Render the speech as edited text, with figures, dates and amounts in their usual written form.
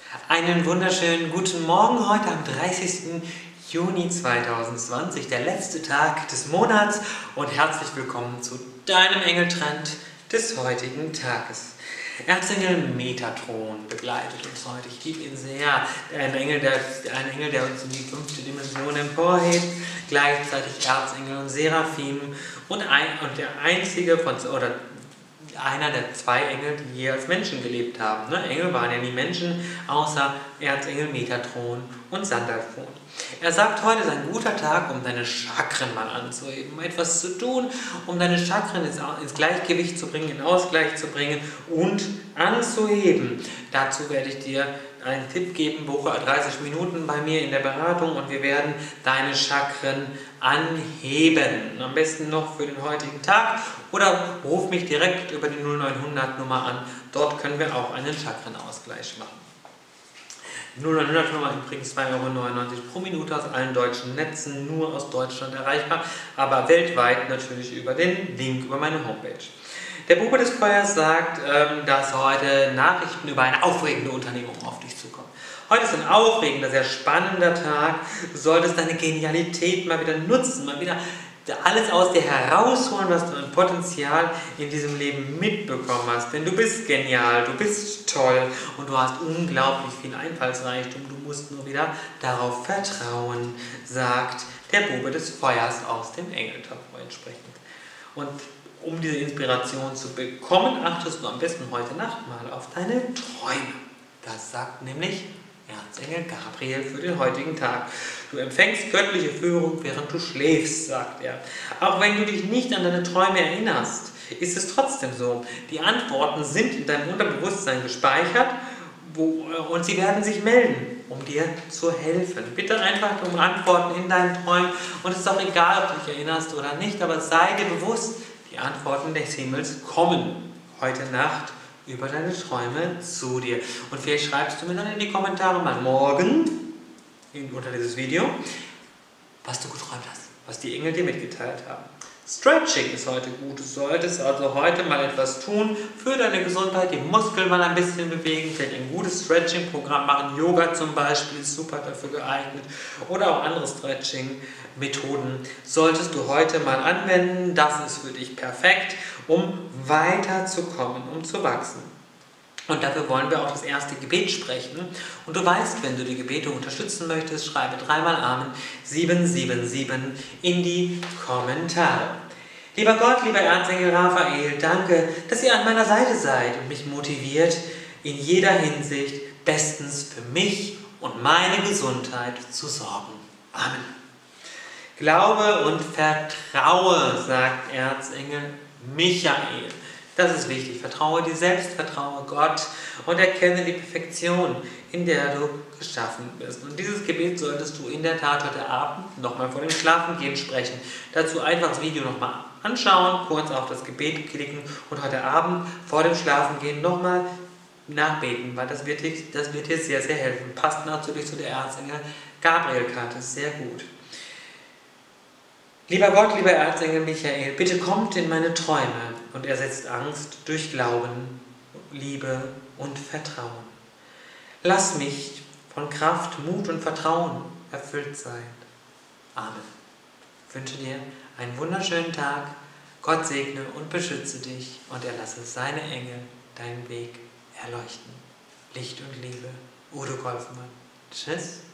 Einen wunderschönen guten Morgen heute am 30. Juni 2020, der letzte Tag des Monats, und herzlich willkommen zu deinem Engeltrend des heutigen Tages. Erzengel Metatron begleitet uns heute. Ich liebe ihn sehr. Ein Engel, der uns in die 5. Dimension emporhebt, gleichzeitig Erzengel und Seraphim und der einzige oder einer der 2 Engel, die je als Menschen gelebt haben. Engel waren ja nie Menschen, außer Erzengel Metatron und Sandalphon. Er sagt, heute ist ein guter Tag, um deine Chakren mal anzuheben, um etwas zu tun, um deine Chakren ins Gleichgewicht zu bringen, in Ausgleich zu bringen und anzuheben. Dazu werde ich dir einen Tipp geben, buche 30 Minuten bei mir in der Beratung und wir werden deine Chakren anheben. Am besten noch für den heutigen Tag oder ruf mich direkt über die 0900 Nummer an. Dort können wir auch einen Chakrenausgleich machen. Die 0900 Nummer übrigens 2,99 € pro Minute aus allen deutschen Netzen, nur aus Deutschland erreichbar, aber weltweit natürlich über den Link über meine Homepage. Der Bube des Feuers sagt, dass heute Nachrichten über eine aufregende Unternehmung auf dich zukommen. Heute ist ein aufregender, sehr spannender Tag. Du solltest deine Genialität mal wieder nutzen, mal wieder alles aus dir herausholen, was du an Potenzial in diesem Leben mitbekommen hast. Denn du bist genial, du bist toll und du hast unglaublich viel Einfallsreichtum. Du musst nur wieder darauf vertrauen, sagt der Bube des Feuers aus dem Engeltarot entsprechend. Und um diese Inspiration zu bekommen, achtest du am besten heute Nacht mal auf deine Träume. Das sagt nämlich Erzengel Gabriel für den heutigen Tag. Du empfängst göttliche Führung, während du schläfst, sagt er. Auch wenn du dich nicht an deine Träume erinnerst, ist es trotzdem so. Die Antworten sind in deinem Unterbewusstsein gespeichert und sie werden sich melden, um dir zu helfen. Bitte einfach um Antworten in deinen Träumen und es ist auch egal, ob du dich erinnerst oder nicht, aber sei dir bewusst, die Antworten des Himmels kommen heute Nacht über deine Träume zu dir. Und vielleicht schreibst du mir dann in die Kommentare mal morgen unter dieses Video, was du geträumt hast, was die Engel dir mitgeteilt haben. Stretching ist heute gut. Du solltest also heute mal etwas tun für deine Gesundheit, die Muskeln mal ein bisschen bewegen, vielleicht ein gutes Stretching-Programm machen. Yoga zum Beispiel ist super dafür geeignet oder auch andere Stretching-Methoden solltest du heute mal anwenden. Das ist für dich perfekt, um weiterzukommen, um zu wachsen. Und dafür wollen wir auch das erste Gebet sprechen. Und du weißt, wenn du die Gebete unterstützen möchtest, schreibe 3-mal Amen 777 in die Kommentare. Lieber Gott, lieber Erzengel Raphael, danke, dass ihr an meiner Seite seid und mich motiviert, in jeder Hinsicht bestens für mich und meine Gesundheit zu sorgen. Amen. Glaube und vertraue, sagt Erzengel Michael. Das ist wichtig. Vertraue dir selbst, vertraue Gott und erkenne die Perfektion, in der du geschaffen bist. Und dieses Gebet solltest du in der Tat heute Abend nochmal vor dem Schlafengehen sprechen. Dazu einfach das Video nochmal anschauen, kurz auf das Gebet klicken und heute Abend vor dem Schlafengehen nochmal nachbeten, weil das wird dir sehr, sehr helfen. Passt natürlich zu der Erzengel Gabriel-Karte sehr gut. Lieber Gott, lieber Erzengel Michael, bitte kommt in meine Träume und ersetzt Angst durch Glauben, Liebe und Vertrauen. Lass mich von Kraft, Mut und Vertrauen erfüllt sein. Amen. Ich wünsche dir einen wunderschönen Tag. Gott segne und beschütze dich und er lasse seine Engel deinen Weg erleuchten. Licht und Liebe, Udo Golfmann. Tschüss.